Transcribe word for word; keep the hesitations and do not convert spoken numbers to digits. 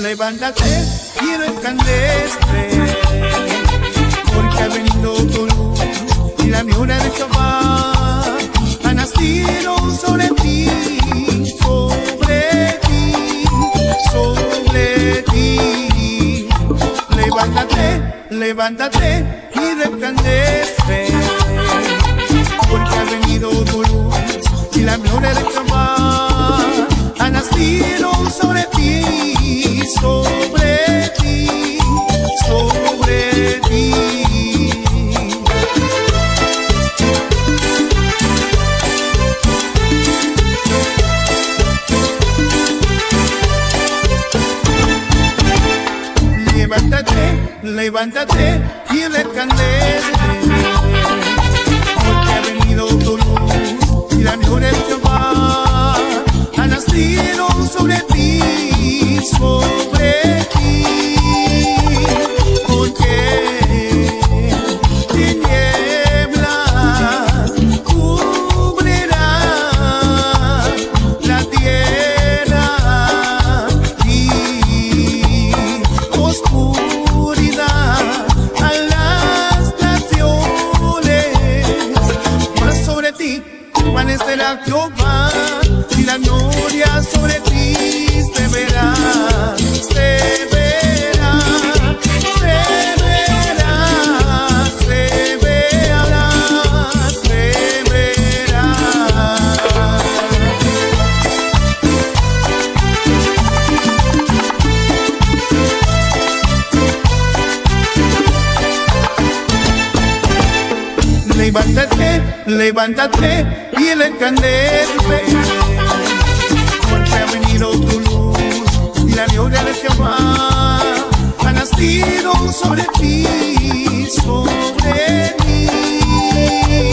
levántate y resplandece, porque ha venido tu luz y la gloria de Jehová ha nacido sobre ti, sobre ti, sobre ti. Levántate, levántate y resplandece, porque ha venido tu luz y la gloria de Jehová ha nacido sobre ti, sobre ti, sobre ti. Levántate, levántate y resplandece, porque ha venido tu luz y la gloria de Jehová ha nacido sobre ti, sobre ti, porque tinieblas cubrirá la tierra y oscuridad a las naciones, mas sobre ti permanecerá Jehová y la gloria sobre ti se verá, se verá, se verá, se verá, se verá. Levántate, levántate y resplandece, porque ha venido tu luz y la gloria de Jehová ha nacido sobre ti, sobre ti.